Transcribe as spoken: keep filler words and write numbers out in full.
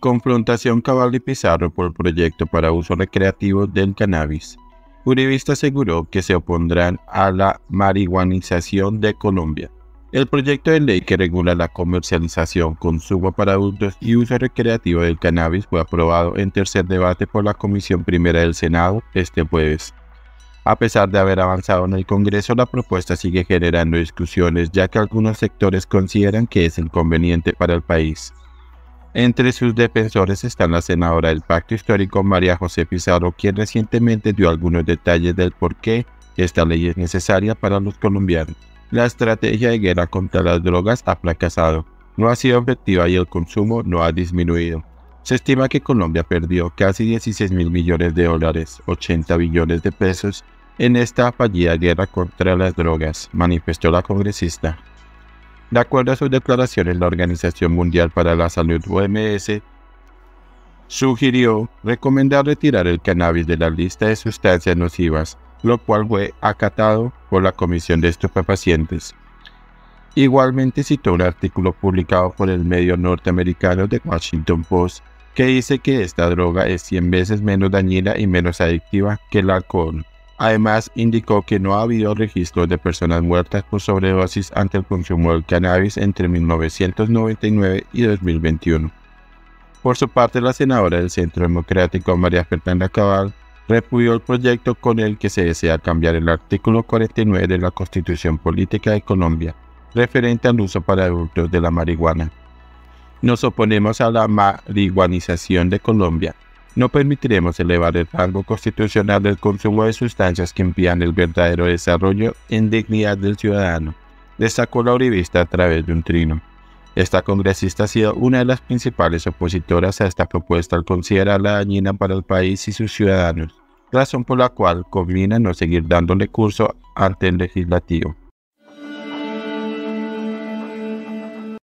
Confrontación Cabal y Pizarro por el proyecto para uso recreativo del cannabis. Uribista aseguró que se opondrán a la marihuanización de Colombia. El proyecto de ley que regula la comercialización, consumo para adultos y uso recreativo del cannabis fue aprobado en tercer debate por la Comisión Primera del Senado este jueves. A pesar de haber avanzado en el Congreso, la propuesta sigue generando discusiones, ya que algunos sectores consideran que es inconveniente para el país. Entre sus defensores está la senadora del Pacto Histórico María José Pizarro, quien recientemente dio algunos detalles del por qué esta ley es necesaria para los colombianos. La estrategia de guerra contra las drogas ha fracasado, no ha sido efectiva y el consumo no ha disminuido. Se estima que Colombia perdió casi dieciséis mil millones de dólares, ochenta billones de pesos, en esta fallida guerra contra las drogas, manifestó la congresista. De acuerdo a sus declaraciones, la Organización Mundial para la Salud O M S sugirió recomendar retirar el cannabis de la lista de sustancias nocivas, lo cual fue acatado por la Comisión de Estupefacientes. Igualmente citó un artículo publicado por el medio norteamericano The Washington Post que dice que esta droga es cien veces menos dañina y menos adictiva que el alcohol. Además, indicó que no ha habido registros de personas muertas por sobredosis ante el consumo del cannabis entre mil novecientos noventa y nueve y dos mil veintiuno. Por su parte, la senadora del Centro Democrático María Fernanda Cabal repudió el proyecto con el que se desea cambiar el artículo cuarenta y nueve de la Constitución Política de Colombia, referente al uso para adultos de la marihuana. Nos oponemos a la marihuanización de Colombia. No permitiremos elevar el rango constitucional del consumo de sustancias que impidan el verdadero desarrollo en dignidad del ciudadano, destacó la uribista a través de un trino. Esta congresista ha sido una de las principales opositoras a esta propuesta al considerarla dañina para el país y sus ciudadanos, razón por la cual conviene no seguir dándole curso ante el legislativo.